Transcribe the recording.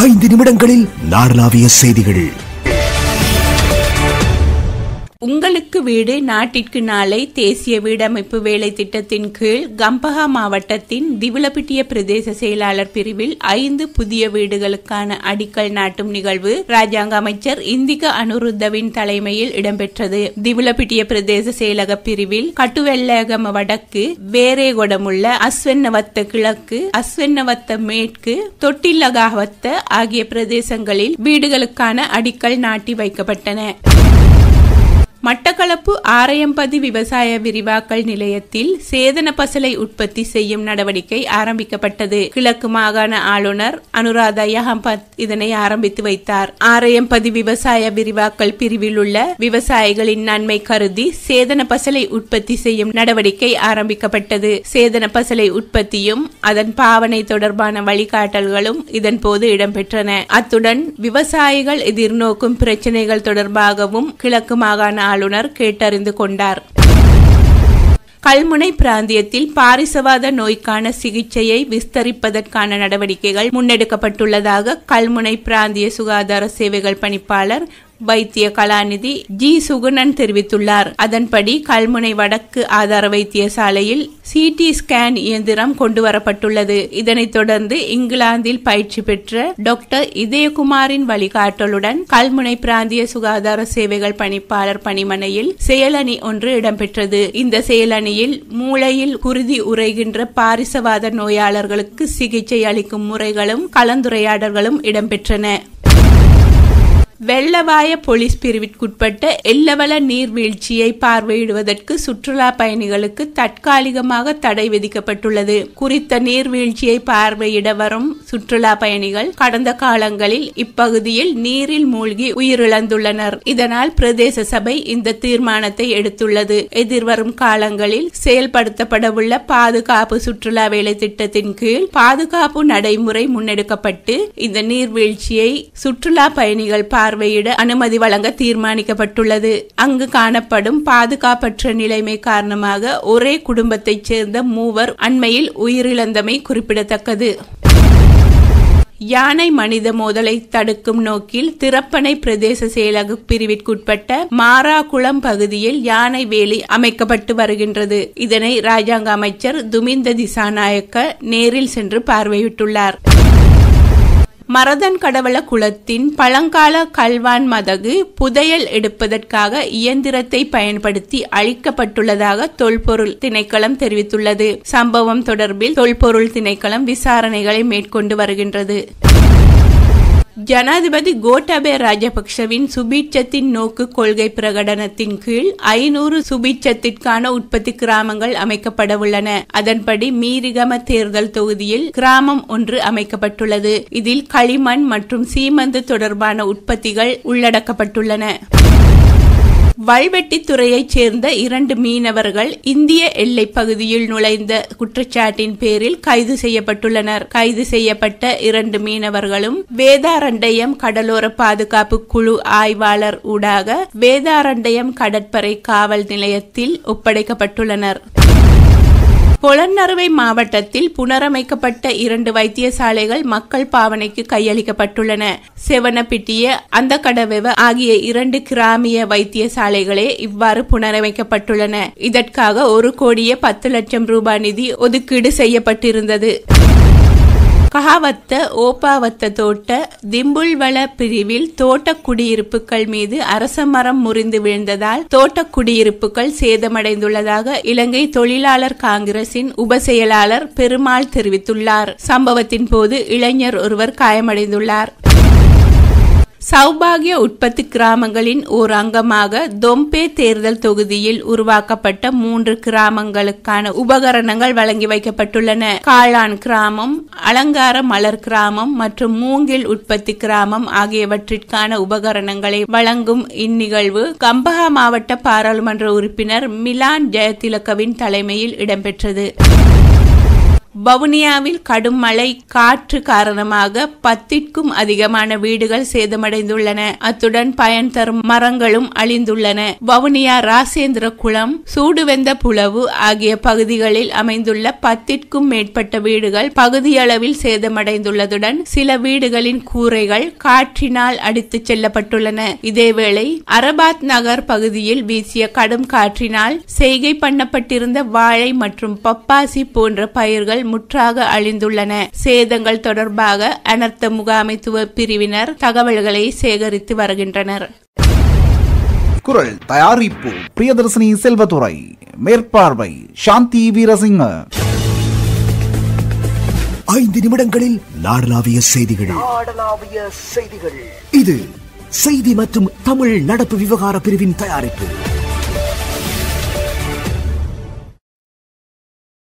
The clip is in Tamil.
5 நிமிடங்களில் நாடளாவிய செய்திகள். உங்களுக்கு வீடு நாட்டிற்கு நாளை தேசிய வீடமைப்பு வேலை திட்டத்தின் கீழ் கம்பஹா மாவட்டத்தின் திவிலப்பிட்டிய பிரதேச செயலாளர் பிரிவில் 5 புதிய வீடுகளுக்கான அடிக்கல் நாட்டும் நிகழ்வு ராஜாங்க அமைச்சர் இந்திக அனுருத்தவின் தலைமையில் இடம்பெற்றது. திவிலப்பிட்டிய பிரதேச செயலக பிரிவில் கட்டுவெள்ளகம வடக்கு, வேரேகொடமுள்ள, அஸ்வென்னவத்த கிழக்கு, அஸ்வென்னவத்த மேற்கு, தொட்டில்லகாவத்த ஆகிய பிரதேசங்களில் வீடுகளுக்கான அடிக்கல் நாட்டி வைக்கப்பட்டன. மட்டக்களப்பு ஆரையம்பதி விவசாய விரிவாக்கல் நிலையத்தில் சேதன பசலை உற்பத்தி செய்யும் நடவடிக்கை ஆரம்பிக்கப்பட்டது. கிழக்கு மாகாண ஆளுநர் அனுராதா யஹம்பத் இதனை ஆரம்பித்து வைத்தார். ஆரையம்பதி விவசாய விரிவாக்கல் பிரிவில் உள்ள விவசாயிகளின் நன்மை கருதி சேதன பசலை உற்பத்தி செய்யும் நடவடிக்கை ஆரம்பிக்கப்பட்டது. சேதன பசலை உற்பத்தியும் அதன் பாவனை தொடர்பான வழிகாட்டல்களும் இதன் போது இடம்பெற்றன. அத்துடன் விவசாயிகள் எதிர்நோக்கும் பிரச்சினைகள் தொடர்பாகவும் கிழக்கு மாகாண ஆளுநர் கேட்டறிந்து கொண்டார். கல்முனை பிராந்தியத்தில் பாரிசவாத நோய்க்கான சிகிச்சையை விஸ்தரிப்பதற்கான நடவடிக்கைகள் முன்னெடுக்கப்பட்டுள்ளதாக கல்முனை பிராந்திய சுகாதார சேவைகள் பணிப்பாளர் வைத்திய கலாநிதி ஜி சுகுணன் தெரிவித்துள்ளார். அதன்படி கல்முனை வடக்கு ஆதார வைத்தியசாலையில் சிடி ஸ்கேன் இயந்திரம் கொண்டுவரப்பட்டுள்ளது. இதனைத் தொடர்ந்து இங்கிலாந்தில் பயிற்சி பெற்ற டாக்டர் இதயகுமாரின் வழிகாட்டலுடன் கல்முனை பிராந்திய சுகாதார சேவைகள் பணிப்பாளர் பணிமனையில் செயலணி ஒன்று இடம்பெற்றது. இந்த செயலணியில் மூளையில் குருதி உறைகின்ற பாரிசவாத நோயாளர்களுக்கு சிகிச்சை அளிக்கும் முறைகளும் கலந்துரையாடல்களும் இடம்பெற்றன. வெள்ளவாய போலீஸ் பிரிவிற்குட்பட்ட எல்லவள நீர்வீழ்ச்சியை பார்வையிடுவதற்கு சுற்றுலா பயணிகளுக்கு தற்காலிகமாக தடை விதிக்கப்பட்டுள்ளது. குறித்த நீர்வீழ்ச்சியை பார்வையிட வரும் சுற்றுலா பயணிகள் கடந்த காலங்களில் இப்பகுதியில் நீரில் மூழ்கி உயிரிழந்துள்ளனர். இதனால் பிரதேச சபை இந்த தீர்மானத்தை எடுத்துள்ளது. எதிர்வரும் காலங்களில் செயல்படுத்தப்படவுள்ள பாதுகாப்பு சுற்றுலா வேலை திட்டத்தின் கீழ் பாதுகாப்பு நடைமுறை முன்னெடுக்கப்பட்டு இந்த நீர்வீழ்ச்சியை சுற்றுலா பயணிகள் பார்வையிட அனுமதி வழங்க தீர்மானிக்கப்பட்டுள்ளது. அங்கு காணப்படும் பாதுகாப்பற்ற நிலைமை காரணமாக ஒரே குடும்பத்தைச் சேர்ந்த 3 அண்மையில் உயிரிழந்தமை குறிப்பிடத்தக்கது. யானை மனித மோதலை தடுக்கும் நோக்கில் திறப்பனை பிரதேச செயலக பிரிவிற்குட்பட்ட மாராகுளம் பகுதியில் யானை வேலி அமைக்கப்பட்டு வருகின்றது. இதனை ராஜாங்க அமைச்சர் துமிந்த திசாநாயக்க நேரில் சென்று பார்வையிட்டுள்ளார். மரதன் கடவள குளத்தின் பழங்கால கல்வான் மதகு புதையல் எடுப்பதற்காக இயந்திரத்தை பயன்படுத்தி அழிக்கப்பட்டுள்ளதாக தொல்பொருள் திணைக்களம் தெரிவித்துள்ளது. சம்பவம் தொடர்பில் தொல்பொருள் திணைக்களம் விசாரணைகளை மேற்கொண்டு வருகின்றது. ஜனாதிபதி கோட்டாபய ராஜபக்சவின் சுபீட்சத்தின் நோக்கு கொள்கை பிரகடனத்தின் கீழ் 500 சுபீட்சத்திற்கான உற்பத்தி கிராமங்கள் அமைக்கப்பட உள்ளன. அதன்படி மீரிகம தேர்தல் தொகுதியில் கிராமம் ஒன்று அமைக்கப்பட்டுள்ளது. இதில் களிமண் மற்றும் சீமந்து தொடர்பான உற்பத்திகள் உள்ளடக்கப்பட்டுள்ளன. வல்வெட்டித்துறையைச் சேர்ந்த 2 மீனவர்கள் இந்திய எல்லை பகுதியில் நுழைந்த குற்றச்சாட்டின் பேரில் கைது செய்யப்பட்டுள்ளனர். கைது செய்யப்பட்ட 2 மீனவர்களும் வேதாரண்யம் கடலோர பாதுகாப்பு குழு ஆய்வாளர் ஊடாக வேதாரண்யம் கடற்படை காவல் நிலையத்தில் ஒப்படைக்கப்பட்டுள்ளனர். பொலன்னறுவை மாவட்டத்தில் புனரமைக்கப்பட்ட 2 வைத்தியசாலைகள் மக்கள் பாவனைக்கு கையளிக்கப்பட்டுள்ளன. செவனப்பிட்டிய அந்த கடவெவ ஆகிய 2 கிராமிய வைத்தியசாலைகளே இவ்வாறு புனரமைக்கப்பட்டுள்ளன. இதற்காக 1,10,00,000 ரூபாய் நிதி ஒதுக்கீடு செய்யப்பட்டிருந்தது. கஹாவத்த ஓப்பாவத்த தோட்ட திம்புல்வள பிரிவில் தோட்ட குடியிருப்புகள் மீது அரச மரம் முறிந்து வீழ்ந்ததால் தோட்ட குடியிருப்புகள் சேதமடைந்துள்ளதாக இலங்கை தொழிலாளர் காங்கிரசின் உப செயலாளர் பெருமாள் தெரிவித்துள்ளார். சம்பவத்தின் போது இளைஞர் ஒருவர் காயமடைந்துள்ளார். சௌபாகிய உற்பத்தி கிராமங்களின் ஓர் அங்கமாக தொம்பே தேர்தல் தொகுதியில் உருவாக்கப்பட்ட 3 கிராமங்களுக்கான உபகரணங்கள் வழங்கி வைக்கப்பட்டுள்ளன. காளான் கிராமம், அலங்கார மலர் கிராமம் மற்றும் மூங்கில் உற்பத்தி கிராமம் ஆகியவற்றிற்கான உபகரணங்களை வழங்கும் இந்நிகழ்வு கம்பஹா மாவட்ட பாராளுமன்ற உறுப்பினர் மிலான் ஜெயதிலகவின் தலைமையில் இடம்பெற்றது. வவுனியாவில் கடும் மழை காற்று காரணமாக 10க்கும் அதிகமான வீடுகள் சேதமடைந்துள்ளன. அத்துடன் பயன் தரும் மரங்களும் அழிந்துள்ளன. வவுனியா ராசேந்திர குளம், சூடுவெந்த புலவு ஆகிய பகுதிகளில் அமைந்துள்ள 10க்கும் மேற்பட்ட வீடுகள் பகுதியளவில் சேதமடைந்துள்ளதுடன் சில வீடுகளின் கூரைகள் காற்றினால் அடித்துச் செல்லப்பட்டுள்ளன. இதேவேளை அரபாத் நகர் பகுதியில் வீசிய கடும் காற்றினால் செய்கை பண்ணப்பட்டிருந்த வாழை மற்றும் பப்பாசி போன்ற பயிர்கள் முற்றாக அழிந்துள்ளன. சேதங்கள் தொடர்பாக அனர்த்த முகாமைத்துவ பிரிவினர் தகவல்களை சேகரித்து வருகின்றனர். குரல் தயாரிப்பு பிரியதர்சினி செல்வதுரை, மேற்பார்வை சாந்தி வீரசிங்க. 5 நிமிடங்களில் நாடளாவிய செய்திகள். இது செய்தி மற்றும் தமிழ் நடப்பு விவகார பிரிவின் தயாரிப்பு.